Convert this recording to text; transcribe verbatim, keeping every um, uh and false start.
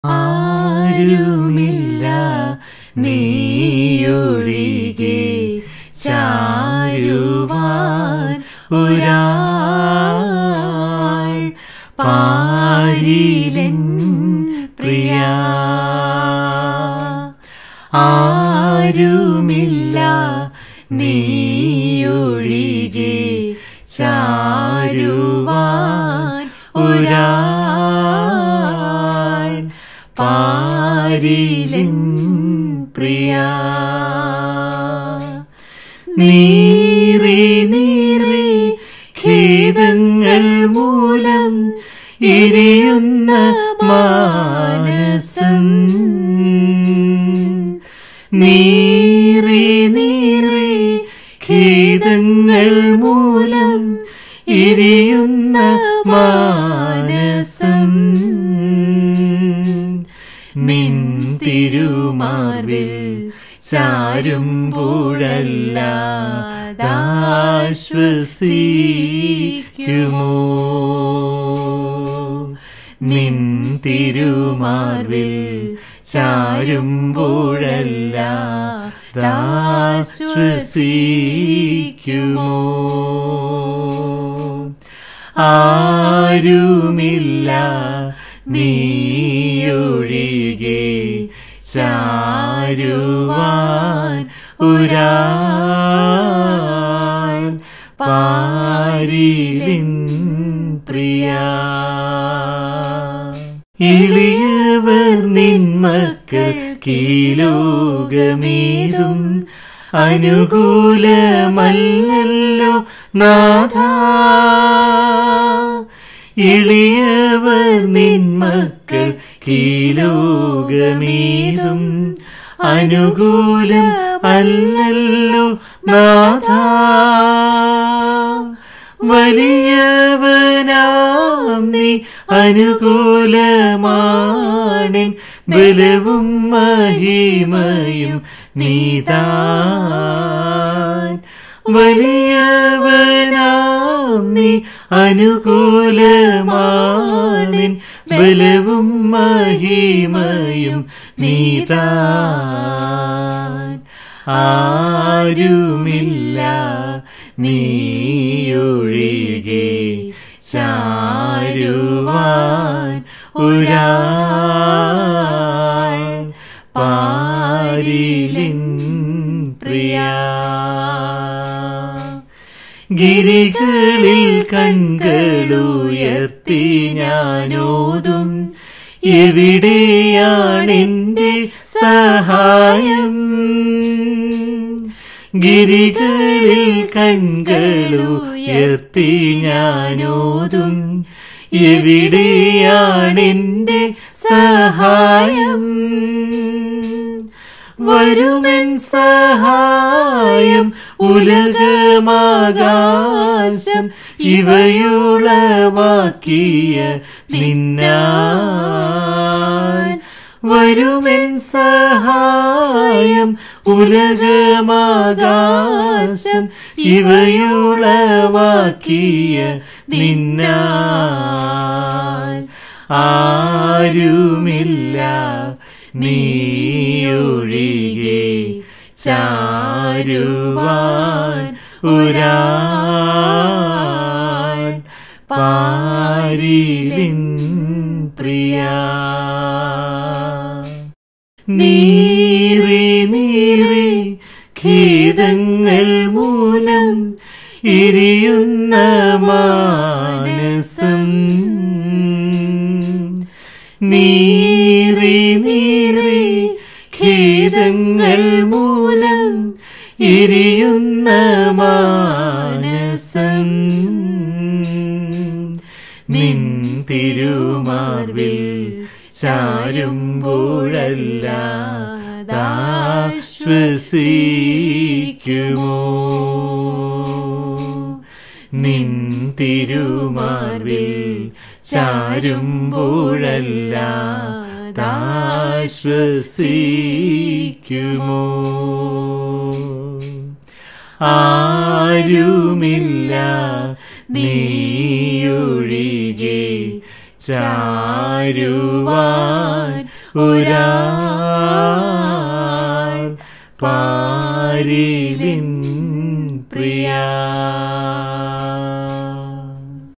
ആരുമില്ല നീയൊഴികെ ചാരുവാൻ ഒരാൾ പാരിലെൻ പ്രിയ. ആരുമില്ല നീയൊഴികെ ചാരുവാൻ ഒരാൾ പാരിലെൻ പ്രിയ. നീറി നീറി ഖേദങ്ങൾ മൂലം എരിയുന്ന മാനസം, നീറി നീറി ഖേദങ്ങൾ മൂലം എരിയുന്ന മാനസം, നിൻ തിരുമാർവിൽ ചാരുമ്പോഴല്ലാതാശ്വസിക്കുമോ? നിൻ തിരുമാർവിൽ ചാരുമ്പോഴല്ലാതാശ്വസിക്കുമോ? ആരുമില്ല നീയൊഴികെ ചാരുവാൻ ഒരാൾ പാരിലെൻ പ്രിയ. എളിയവർ നിൻ മക്കൾക്കീലോകമേതും അനുകൂലമല്ലല്ലോ നാഥ. എളിയവർ നിൻ മക്കൾക്കീലോകമേതും അനുകൂലം അല്ലല്ലോ നാഥ. വലിയവനാം നീ അനുകൂലമാണെൻ ബലവും മഹിമയും നീതാൻ. വലിയവനാം നീ അനുകൂലമാണെൻ ബലവും മഹിമയും നീതാൻ. ആരുമില്ല നീയൊഴികെ ചാരുവാൻ ഒരാൾ പാരിലെൻ പ്രിയ. ഗിരികളിൽ കൺകളുയർത്തി ഞാനോതും, എവിടെയാണെന്റെ സഹായം? ഗിരികളിൽ കൺകളുയർത്തി ഞാനോതും, എവിടെയാണെന്റെ സഹായം? വരുമെൻ സഹായം ഉലകമാകാശം ഇവയുളവാക്കിയ നിന്നാൻ. വരുമെൻ സഹായം ഉലകമാകാശം ഇവയുളവാക്കിയ നിന്നാൻ. ആരുമില്ല നീയൊഴികെ ചാരുവാൻ ഒരാൾ പാരിലെൻ പ്രിയ. നീറി നീറി ഖേദങ്ങൾ മൂലം എരിയുന്ന മാനസം, നീറി നീറി ഖേദങ്ങൾ മൂലം എരിയുന്ന മാനസം, നിൻ തിരുമാർവിൽ ചാരുമ്പോഴല്ലാതാശ്വസിക്കുമോ? നിൻ തിരുമാർവിൽ ചാരുമ്പോഴല്ലാതാശ്വസിക്കുമോ? ആരുമില്ല നീയൊഴികെ ചാരുവാൻ ഒരാൾ പാരിലിൻ പ്രിയ.